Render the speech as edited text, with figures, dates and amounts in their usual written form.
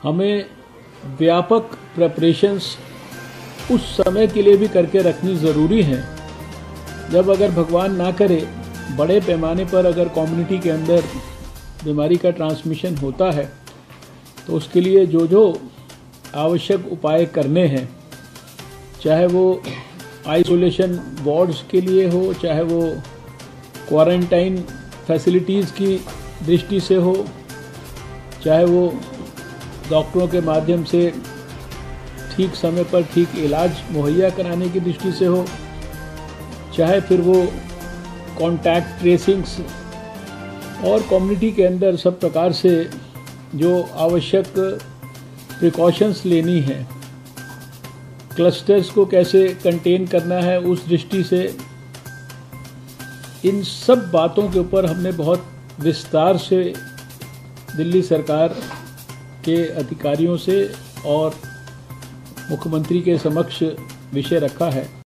हमें व्यापक प्रेपरेशंस उस समय के लिए भी करके रखनी ज़रूरी है जब अगर भगवान ना करे बड़े पैमाने पर अगर कम्युनिटी के अंदर बीमारी का ट्रांसमिशन होता है तो उसके लिए जो जो आवश्यक उपाय करने हैं, चाहे वो आइसोलेशन वार्ड्स के लिए हो, चाहे वो क्वारंटाइन फैसिलिटीज़ की दृष्टि से हो, चाहे वो डॉक्टरों के माध्यम से ठीक समय पर ठीक इलाज मुहैया कराने की दृष्टि से हो, चाहे फिर वो कॉन्टैक्ट ट्रेसिंग्स और कम्युनिटी के अंदर सब प्रकार से जो आवश्यक प्रिकॉशंस लेनी है, क्लस्टर्स को कैसे कंटेन करना है उस दृष्टि से, इन सब बातों के ऊपर हमने बहुत विस्तार से दिल्ली सरकार के अधिकारियों से और मुख्यमंत्री के समक्ष विषय रखा है।